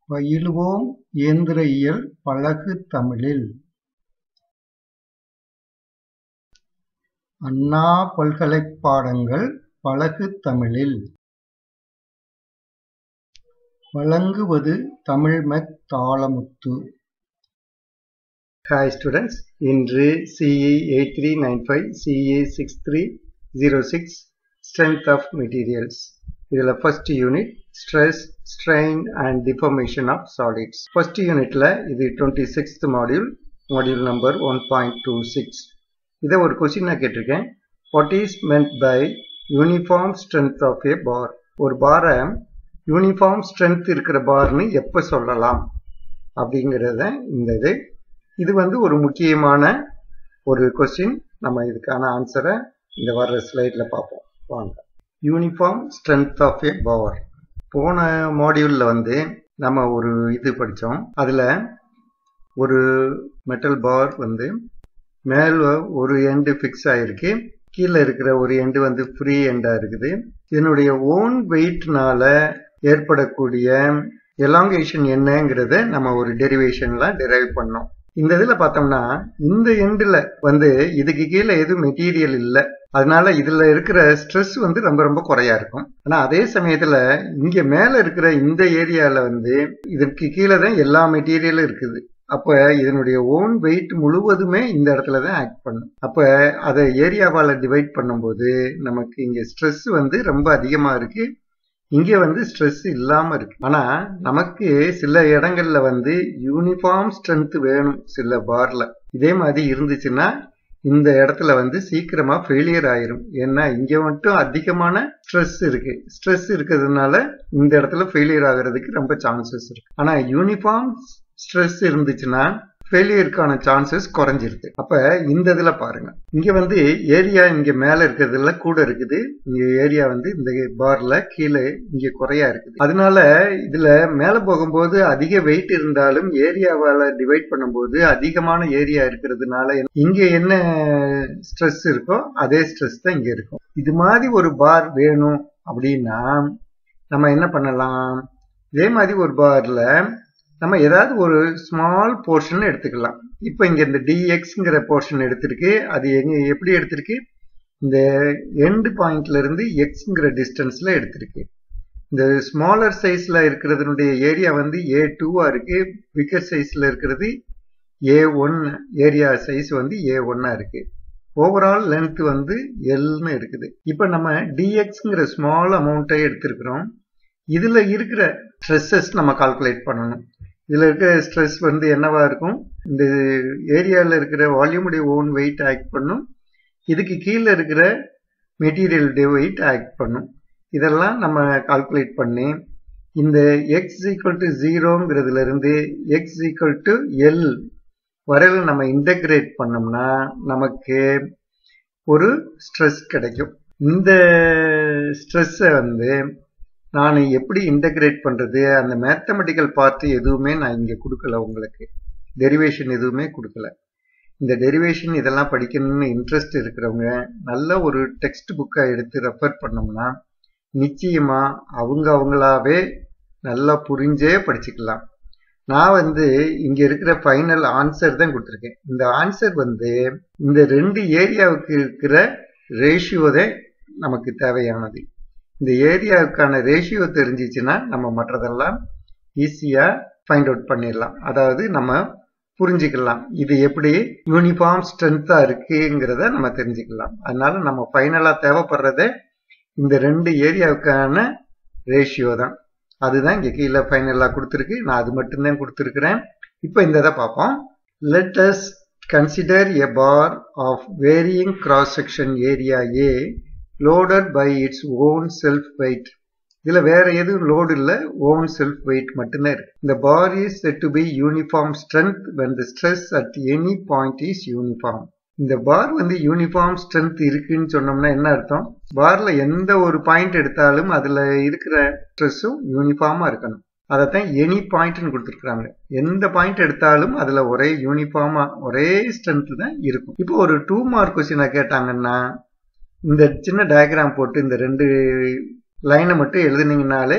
பயிலுவோம் இயந்திர இயல் பழகு தமிழில்! அண்ணா பல்கலைப் பாடங்கள் பழகு தமிழில்! வழங்குவது தமிழ்மெக் தாளமுத்து. Hi students, இன்று CE 8395 CE 6306 Strength of Materials. இதில் first unit Stress, Strain and Deformation of Solids. First unitல இது 26th module number 1.26. இதை ஒரு கொஸ்டினா கேட்டிருக்கேன். What is meant by uniform strength of a bar? ஒரு பாரை யூனிஃபார்ம் ஸ்ட்ரென்த் இருக்கிற பார்னு எப்போ சொல்லலாம் அப்படிங்கிறத இது ஒரு முக்கியமான ஒரு கொஸ்டின். நம்ம இதுக்கான ஆன்சரை இந்த வர்ற ஸ்லைடில் பார்ப்போம் வாங்க. Uniform strength of a bar. போன மாடியூலில் நம்ம ஒரு இது படித்தோம். அதில் ஒரு மெட்டல் பார் மேலே ஒரு எண்டு ஃபிக்ஸ் ஆகிருக்கு, கீழே இருக்கிற ஒரு எண்டு ஃப்ரீ எண்டாக இருக்குது. இதனுடைய ஓன் வெயிட்னால ஏற்படக்கூடிய எலாங்கேஷன் என்னங்கிறத நம்ம ஒரு டெரிவேஷன்ல டிரைவ் பண்ணோம். இந்த இதில் பார்த்தோம்னா இந்த எண்டில் இதுக்கு கீழே எதுவும் மெட்டீரியல் இல்லை, அதனால இதுல இருக்கிற ஸ்ட்ரெஸ் ரொம்ப ரொம்ப குறையா இருக்கும். ஆனா அதே சமயத்துல இங்க மேல இருக்கிற இந்த ஏரியால இதற்கு கீழே தான் எல்லா மெட்டீரியலும் இருக்குது. அப்ப இதனுடைய ஓன் வெயிட் முழுவதுமே இந்த இடத்துல தான் ஆக்ட் பண்ணும். அப்ப அதை ஏரியாவால டிவைட் பண்ணும்போது நமக்கு இங்க ஸ்ட்ரெஸ் ரொம்ப அதிகமா இருக்கு, இங்க ஸ்ட்ரெஸ் இல்லாம இருக்கு. ஆனா நமக்கு சில இடங்கள்ல யூனிஃபார்ம் ஸ்ட்ரென்த் வேணும் சில பார்ல. இதே மாதிரி இருந்துச்சுன்னா இந்த இடத்துல சீக்கிரமா ஃபெயிலியர் ஆயிரும். ஏன்னா இங்க மட்டும் அதிகமான ஸ்ட்ரெஸ் இருக்கு. ஸ்ட்ரெஸ் இருக்கிறதுனால இந்த இடத்துல ஃபெயிலியர் ஆகிறதுக்கு ரொம்ப சான்சஸ் இருக்கு. ஆனா யூனிஃபார்ம் ஸ்ட்ரெஸ் இருந்துச்சுன்னா ஃபெயிலியருக்கான சான்சஸ் குறைஞ்சிருது. அப்ப இந்த இதுல பாருங்க, இங்க ஏரியா இங்க மேல இருக்கிறதுல கூட இருக்குது, இங்க ஏரியா இந்த பார்ல கீழே இங்க குறையா இருக்குது. அதனால இதுல மேல போகும்போது அதிக வெயிட் இருந்தாலும் ஏரியாவால டிவைட் பண்ணும்போது அதிகமான ஏரியா இருக்கிறதுனால இங்க என்ன ஸ்ட்ரெஸ் இருக்கோ அதே ஸ்ட்ரெஸ் தான் இங்க இருக்கும். இது மாதிரி ஒரு பார் வேணும் அப்படின்னா நம்ம என்ன பண்ணலாம், இதே மாதிரி ஒரு பார்ல நம்ம ஏதாவது ஒரு ஸ்மால் போர்ஷன் எடுத்துக்கலாம். இப்போ இங்க இந்த dxங்கிற போர்ஷன் எடுத்திருக்கு. அது எப்படி எடுத்திருக்கு, இந்த எண்ட் பாயிண்ட்ல இருந்து xங்கிற டிஸ்டன்ஸ்ல எடுத்திருக்கு. இந்த ஸ்மாலர் சைஸ்ல இருக்கிறதுனுடைய ஏரியா A2 இருக்கு, பிக்கர் சைஸ்ல இருக்கிறது A1, ஏரியா சைஸ் A1 இருக்கு. ஓவரால் லென்த் Lன்னு இருக்குது. இப்போ நம்ம dxங்கிற ஸ்மால் அமௌண்ட்டை எடுத்திருக்கிறோம். இதுல இருக்கிற ஸ்ட்ரெஸ்ஸஸ் நம்ம கால்குலேட் பண்ணணும். இதுல இருக்கிற ஸ்ட்ரெஸ் என்னவா இருக்கும், இந்த ஏரியால இருக்கிற வால்யூமுடைய ஓன் வெயிட் ஆக்ட் பண்ணும், இதுக்கு கீழே இருக்கிற மெட்டீரியலுடைய வெயிட் ஆக்ட் பண்ணும். இதெல்லாம் நம்ம கால்குலேட் பண்ணி இந்த x = 0ங்கிறதுல இருந்து x = L வரையில நம்ம இன்டகிரேட் பண்ணோம்னா நமக்கு ஒரு ஸ்ட்ரெஸ் கிடைக்கும். இந்த ஸ்ட்ரெஸ்ஸை நான் எப்படி இன்டகிரேட் பண்றது, அந்த மேத்தமெட்டிக்கல் பார்ட் எதுவுமே நான் இங்க கொடுக்கல, உங்களுக்கு டெரிவேஷன் எதுவுமே கொடுக்கல. இந்த டெரிவேஷன் இதெல்லாம் படிக்கணும்னு இன்ட்ரெஸ்ட் இருக்கிறவங்க நல்ல ஒரு டெக்ஸ்ட் புக்கை எடுத்து ரெஃபர் பண்ணோம்னா நிச்சயமா அவங்களாவே நல்லா புரிஞ்சே படிச்சுக்கலாம். நான் இங்க இருக்கிற ஃபைனல் ஆன்சர் தான் கொடுத்துருக்கேன். இந்த ஆன்சர் இந்த ரெண்டு ஏரியாவுக்கு இருக்கிற ரேஷியோ தான் நமக்கு தேவையானது. இந்த ஏரியாவுக்கான ரேஷியோ தெரிஞ்சிச்சுன்னா நம்ம மற்றதெல்லாம் ஈஸியா ஃபைண்ட் அவுட் பண்ணிடலாம். அதாவது நம்ம புரிஞ்சுக்கலாம் இது எப்படி யூனிஃபார்ம் ஸ்ட்ரென்த்தா இருக்குங்கிறத நம்ம தெரிஞ்சுக்கலாம். அதனால நம்ம ஃபைனலா தேவைப்படுறதே இந்த ரெண்டு ஏரியாவுக்கான ரேஷியோ தான். அதுதான் இங்க கீழே ஃபைனலா கொடுத்துருக்கு. நான் அது மட்டும்தான் கொடுத்துருக்கிறேன். இப்போ இந்த இதை பார்ப்போம். Let us consider a bar of varying cross section area A loaded by its own self weight. இதுல வேற எதுவும் லோடு இல்ல, own self weight மட்டும்தான் இருக்கு. The bar is said to be uniform strength when the stress at any point is uniform. இந்த பார் uniform strength இருக்குன்னு சொன்னோம்னா என்ன அர்த்தம், பார்ல எந்த ஒரு பாயிண்ட் எடுத்தாலும் அதுல இருக்கிற ஸ்ட்ரெஸ்ஸும் யூனிஃபார்மா இருக்கணும். அதைத்தான் எனி பாயிண்ட்னு கொடுத்துருக்காங்க. எந்த பாயிண்ட் எடுத்தாலும் அதுல ஒரே யூனிஃபார்மா ஒரே ஸ்ட்ரென்த் தான் இருக்கும். இப்போ ஒரு 2 மார்க் கொஸ்டினை கேட்டாங்கன்னா இந்த சின்ன டயக்ராம் போட்டு இந்த ரெண்டு லைனை மட்டும் எழுதுனீங்கனாலே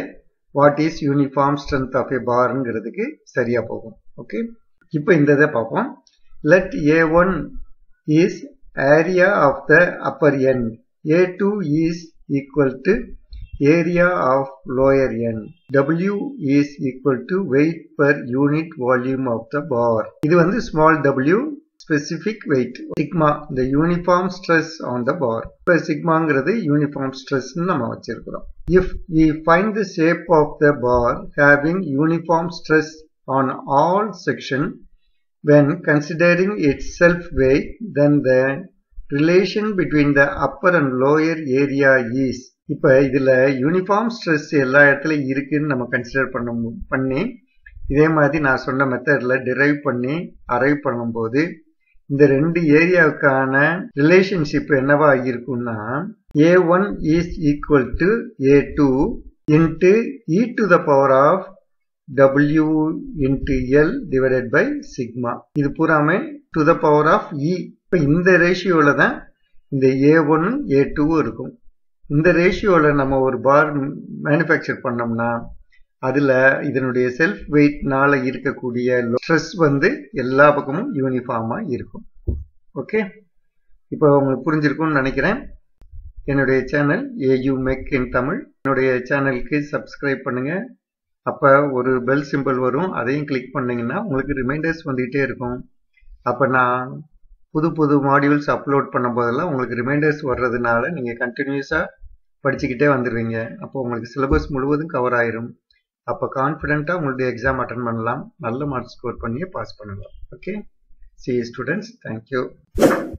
what is uniform strength of a பார்ங்கிறதுக்கு சரியா போகும். ஓகே, இப்போ இந்த இதை பார்ப்போம். Let A1 is area of the upper end, A2 is equal to area of lower end, W is equal to weight per unit volume of the bar. இது வந்து small w specific weight, sigma the uniform stress on the bar. இப்போ sigmaங்கிறது uniform stress நம்ம வச்சிருக்கிறோம். If we find the shape of the bar having uniform stress on all section when considering its self weight, then the relation between the upper and lower area is, இப்போ இதுல uniform stress எல்லா இடத்துலையும் இருக்குன்னு நம்ம consider பண்ணி இதே மாதிரி நான் சொன்ன மெத்தட்ல டிரைவ் பண்ணி அரைவ் பண்ணும்போது இந்த ரெண்டு ஏரியாவுக்கான ரிலேஷன்ஷிப் என்னவா இருக்கும்னா A1 is equal to A2 into e to the power of W into L divided by sigma. இது பூராமே to the power of E. இப்போ இந்த ரேஷியோல தான் இந்த A1 A2 இருக்கும். இந்த ரேஷியோல நம்ம ஒரு பார் மேனுஃபேக்சர் பண்ணோம்னா அதுல இதனுடைய செல்ஃப் வெயிட்னால இருக்கக்கூடிய ஸ்ட்ரெஸ் வந்து எல்லா பக்கமும் யூனிஃபார்மா இருக்கும். ஓகே, இப்போ உங்களுக்கு புரிஞ்சிருக்கும்னு நினைக்கிறேன். என்னுடைய சேனல் AU Mech in தமிழ். என்னுடைய சேனலுக்கு சப்ஸ்கிரைப் பண்ணுங்க. அப்ப ஒரு பெல் சிம்பிள் வரும், அதையும் கிளிக் பண்ணீங்கன்னா உங்களுக்கு ரிமைண்டர்ஸ் வந்துகிட்டே இருக்கும். அப்ப நான் புது மாடியூல்ஸ் அப்லோட் பண்ணும் போதெல்லாம் உங்களுக்கு ரிமைண்டர்ஸ் வர்றதுனால நீங்க கண்டினியூஸா படிச்சுக்கிட்டே வந்துடுவீங்க. அப்போ உங்களுக்கு சிலபஸ் முழுவதும் கவர் ஆயிரும். அப்போ கான்ஃபிடென்ட்டா உங்களுடைய எக்ஸாம் அட்டன் பண்ணலாம், நல்ல மார்க் ஸ்கோர் பண்ணி பாஸ் பண்ணலாம். Okay, see you students, thank you.